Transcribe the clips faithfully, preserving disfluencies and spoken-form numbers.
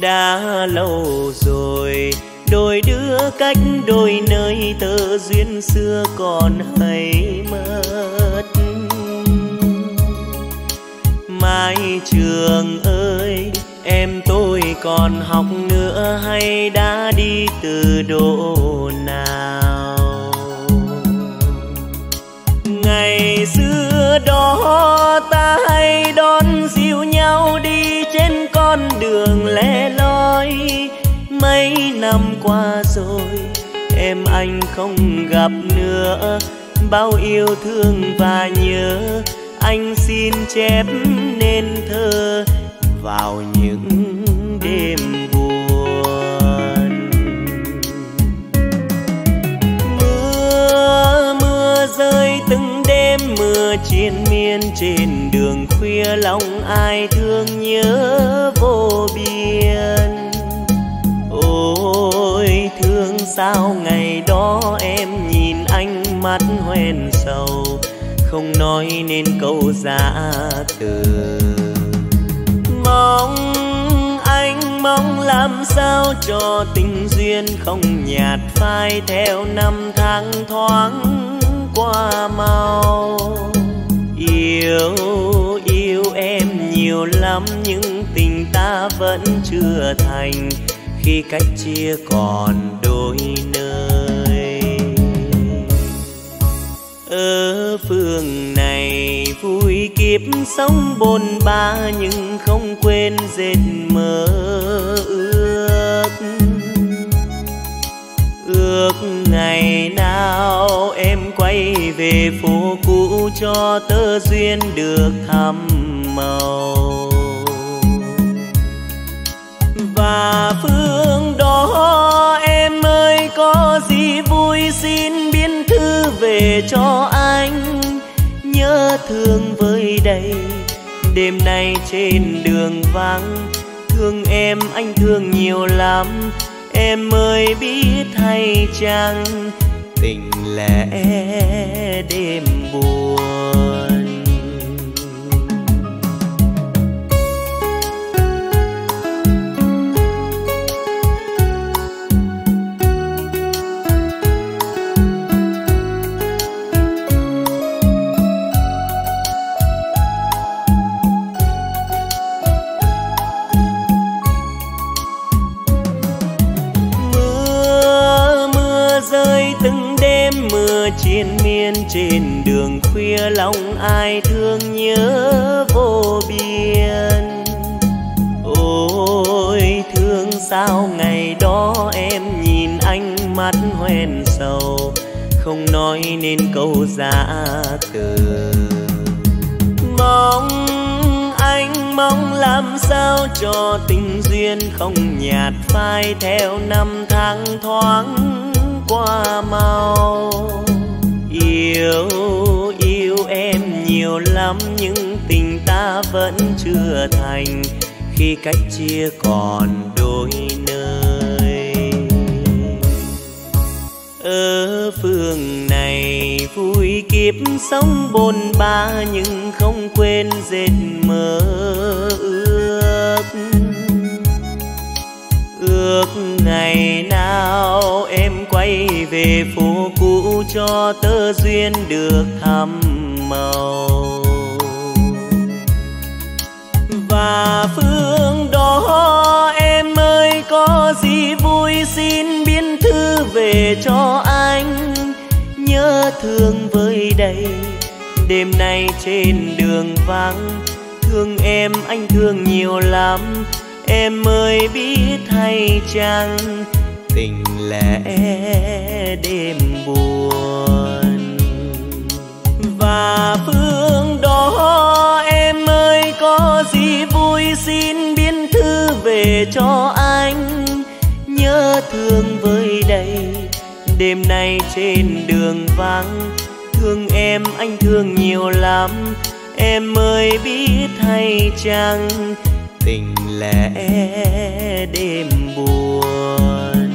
Đã lâu rồi đôi đứa cách đôi nơi, tơ duyên xưa còn hay mất. Mái trường ơi, em tôi còn học nữa hay đã đi từ độ nào? Ngày xưa đó ta hay đón dìu nhau đi trên con đường lẻ loi. Mấy năm qua rồi em anh không gặp nữa, bao yêu thương và nhớ anh xin chép nên thơ vào những đêm buồn. Mưa mưa rơi từng đêm, mưa triền miên trên đường khuya, lòng ai thương nhớ vô biên. Ôi thương sao ngày đó em nhìn anh mắt hoen sầu, không nói nên câu giã từ. Mong anh mong làm sao cho tình duyên không nhạt phai, theo năm tháng thoáng qua mau. Yêu yêu em nhiều lắm nhưng tình ta vẫn chưa thành, khi cách chia còn đôi nơi. Ở phương này vui kiếp sống bôn ba, nhưng không quên dệt mơ ước. Ước ngày nào em quay về phố cũ, cho tơ duyên được thắm màu. Và phương đó em ơi, có gì vui xin biên thư về cho anh. Nhớ thương với đầy đêm nay trên đường vắng, thương em anh thương nhiều lắm. Em ơi biết hay chăng tình lẽ đêm buồn. Từng đêm mưa triền miên trên đường khuya, lòng ai thương nhớ vô biên. Ôi thương sao ngày đó em nhìn anh mắt hoen sầu, không nói nên câu giã từ. Mong anh mong làm sao cho tình duyên không nhạt phai, theo năm tháng thoáng qua mau. Yêu yêu em nhiều lắm nhưng tình ta vẫn chưa thành, khi cách chia còn đôi nơi. Ở phương này vui kiếp sống bôn ba, nhưng không quên dệt mơ ước. Ước ngày nào em quay về phố cũ, cho tơ duyên được thắm màu. Và phương đó em ơi, có gì vui xin biên thư về cho anh. Nhớ thương với đầy đêm nay trên đường vắng, thương em anh thương nhiều lắm. Em ơi biết hay chăng tình lẽ đêm buồn. Và phương đó em ơi, có gì vui xin biên thư về cho anh. Nhớ thương với đầy đêm nay trên đường vắng, thương em anh thương nhiều lắm. Em ơi biết hay chăng tình lẽ đêm buồn.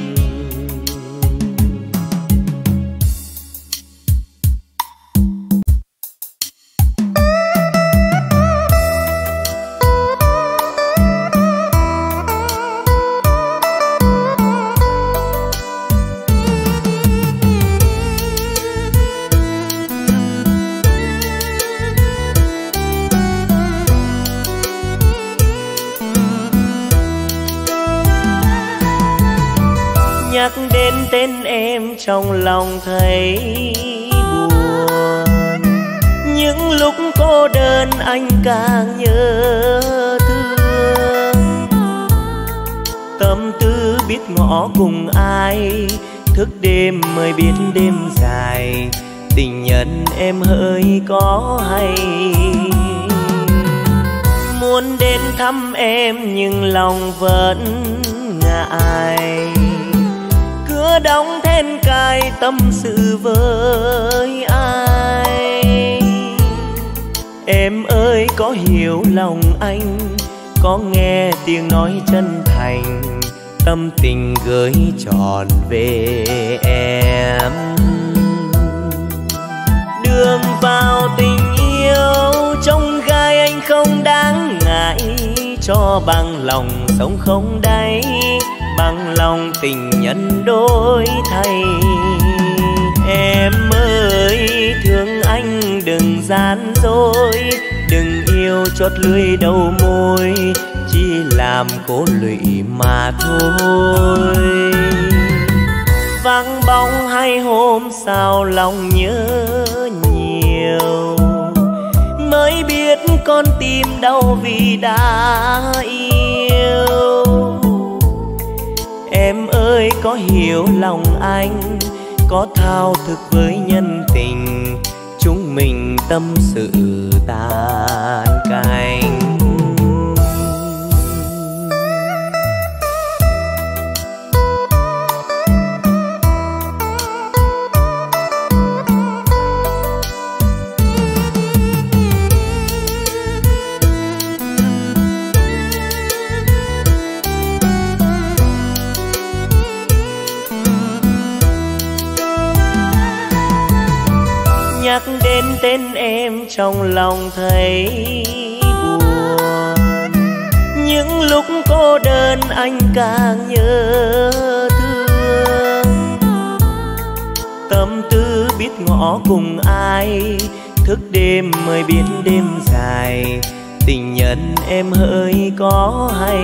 tên em trong lòng thấy buồn. Những lúc cô đơn anh càng nhớ thương. Tâm tư biết ngỏ cùng ai, thức đêm mới biết đêm dài. Tình nhân em hỡi có hay. Muốn đến thăm em nhưng lòng vẫn ngại. Cửa đóng then cài tâm sự với ai. Em ơi có hiểu lòng anh, có nghe tiếng nói chân thành. Tâm tình gửi tròn về em. Đường vào tình yêu trong gai anh không đáng ngại. Cho bằng lòng sống không đáy, bằng lòng tình nhân đổi thay. Em ơi thương anh đừng gian dối, đừng yêu chót lưỡi đầu môi, chỉ làm cố lụy mà thôi. Vắng bóng hai hôm sao lòng nhớ nhiều, mới biết con tim đau vì đã yêu. Em ơi có hiểu lòng anh, có thao thức với nhân tình, chúng mình tâm sự tàn cành. Nhắc đến tên em trong lòng thấy buồn. Những lúc cô đơn anh càng nhớ thương. Tâm tư biết ngỏ cùng ai, thức đêm mới biết đêm dài. Tình nhân em hỡi có hay.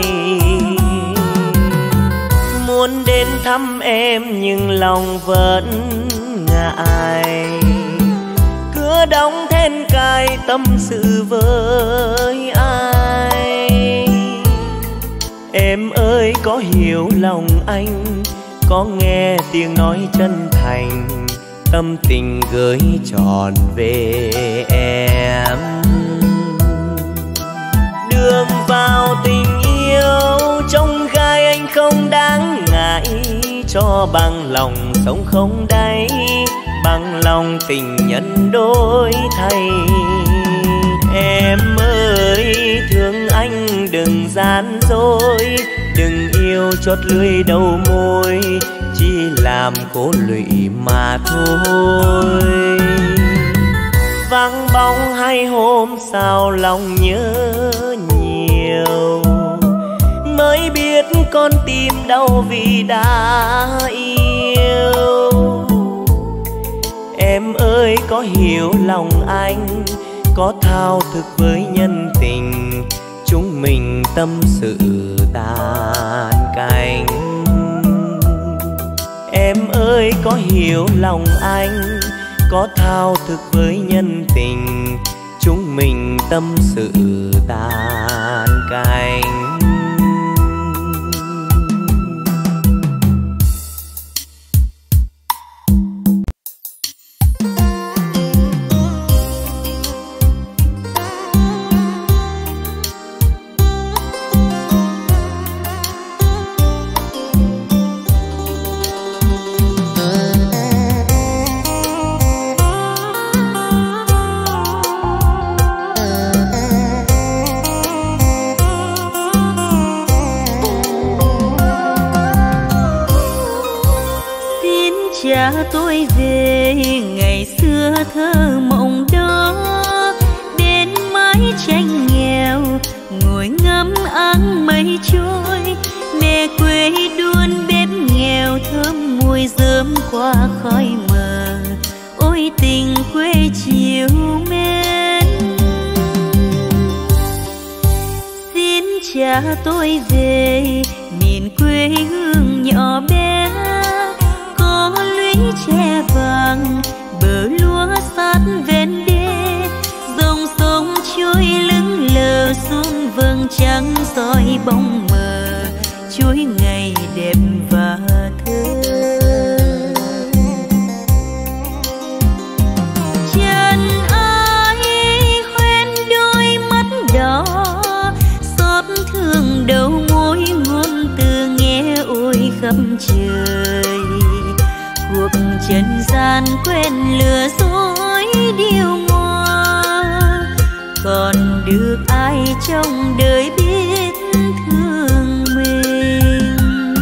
Muốn đến thăm em nhưng lòng vẫn ngại. Cửa đóng then cài tâm sự với ai. Em ơi có hiểu lòng anh, có nghe tiếng nói chân thành. Tâm tình gửi tròn về em. Đường vào tình yêu trong gai anh không đáng ngại. Cho bằng lòng sống không đáy, bằng lòng tình nhân đổi thay. Em ơi thương anh đừng gian dối, đừng yêu chót lưỡi đầu môi, chỉ làm cố lụy mà thôi. Vắng bóng hai hôm sao lòng nhớ nhiều, mới biết con tim đau vì đã yêu. Em ơi có hiểu lòng anh, có thao thức với nhân tình, chúng mình tâm sự tàn cành. Em ơi có hiểu lòng anh, có thao thức với nhân tình, chúng mình tâm sự tàn cành. Tôi về ngày xưa thơ mộng đó, bên mái tranh nghèo ngồi ngắm áng mây trôi. Mẹ quê đun bếp nghèo thơm mùi rơm qua khói mờ, ôi tình quê chiều mến. Xin cha tôi về miền quê hương nhỏ bé, có lũy tre vàng, bờ lúa sát ven đê, dòng sông trôi lững lờ xuống vầng trăng soi bóng mờ, chuối ngày đẹp và thơ. Chân ai khoen đôi mắt đỏ, xót thương đầu môi ngôn từ nghe ôi khắp trời. Cuộc trần gian quen lừa dối điều ngoa, còn được ai trong đời biết thương mình.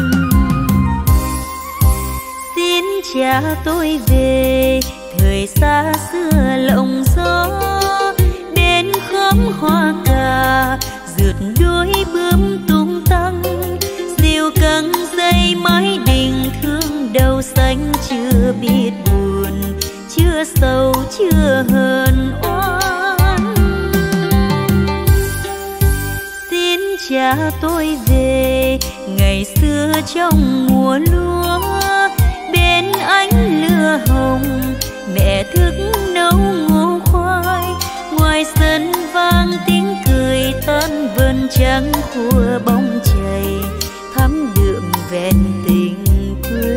Xin cha tôi về thời xa xưa lộng gió, đến khóm hoa cà rượt đuôi bướm tung tăng, diều căng dây mái đình thương đầu xanh chưa biết buồn, chưa sầu chưa hờn oán. Xin cha tôi về ngày xưa trong mùa lúa, bên ánh lửa hồng mẹ thức nấu ngô khoai, ngoài sân vang tiếng cười tan vườn trắng của bóng chày, thắm đượm vẹn tình quê.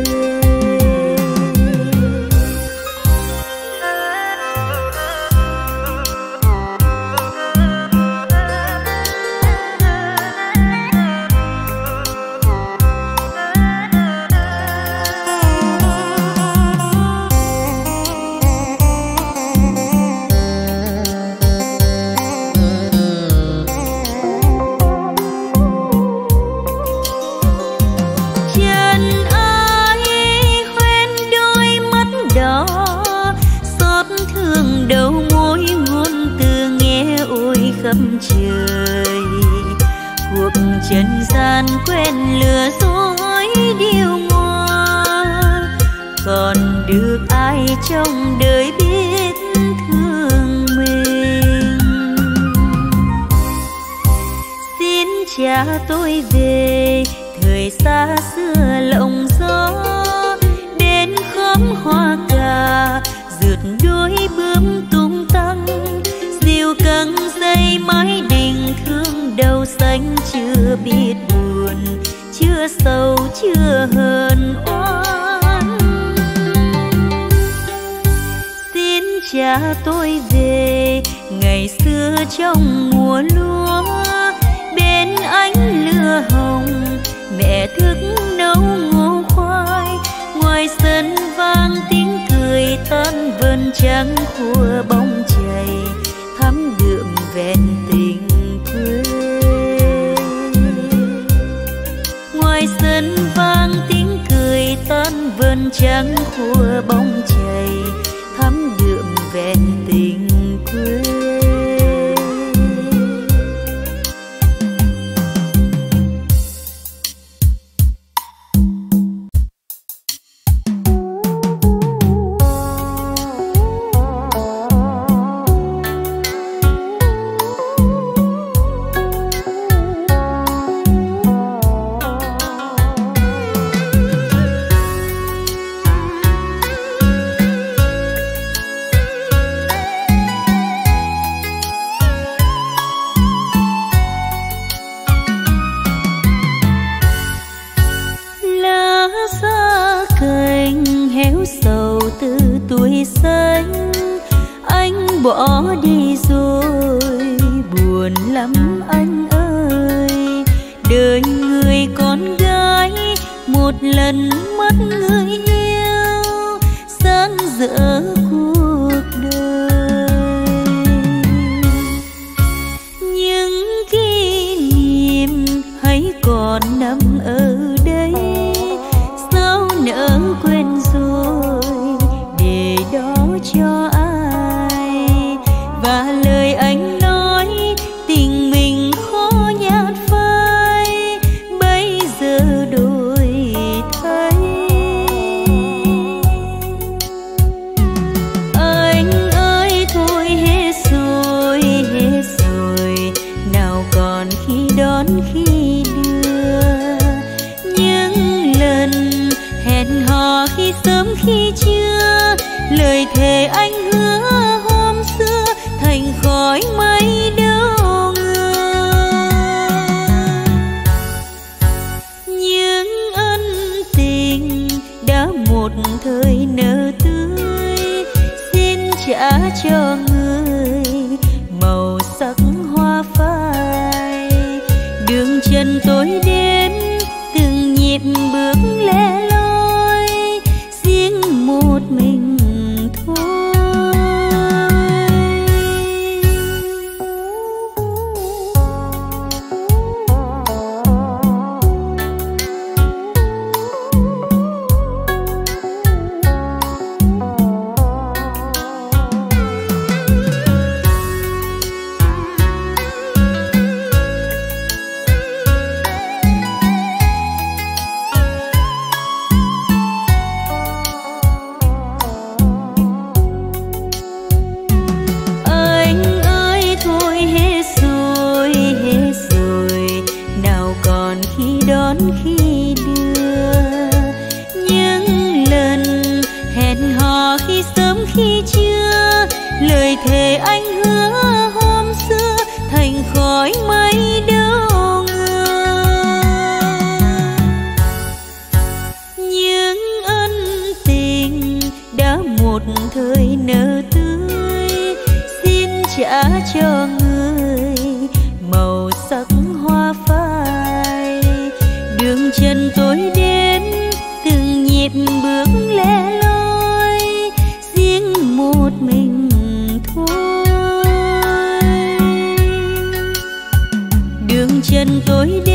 Khắp trời cuộc trần gian quen lừa dối điều ngoa, còn được ai trong đời biết thương mình. Xin cha tôi về thời xa xưa lộng gió, đến khóm hoa cà rượt đuôi bướm tung tăng, diều căng dây mái đình thương đầu xanh chưa biết buồn, chưa sầu chưa hờn oán. Xin cha tôi về ngày xưa trong mùa lúa, bên ánh lửa hồng mẹ thức nấu ngô khoai, ngoài sân vang tiếng cười tan vườn trắng của bóng chày, thắm đượm vẹn tình quê. Ngoài sân vang tiếng cười tan vườn trắng của bóng chày, thắm đượm vẹn tình quê. Bỏ đi rồi buồn lắm anh ơi, đời người con gái một lần mất người yêu, sáng rỡ cuộc đời. Những kỷ niệm hãy còn nằm ở đây, sao nỡ quên rồi để đó cho ai. Và lời anh nói tình mình khó nhạt phai, bây giờ đổi thay. khỏi mấy đâu ngờ. Những ân tình đã một thời nở tươi, xin trả cho người màu sắc hoa phai. Đường chân tối đêm từng nhịp bước lẻ loi, riêng một mình thôi. Lời thề anh hứa hôm xưa thành khói mây đâu ngờ. Những ân tình đã một thời nở tươi, xin trả cho người màu sắc hoa phai. Đường chân tối đêm từng nhịp bước lẻ loi, riêng một mình thôi. Đường chân tối đêm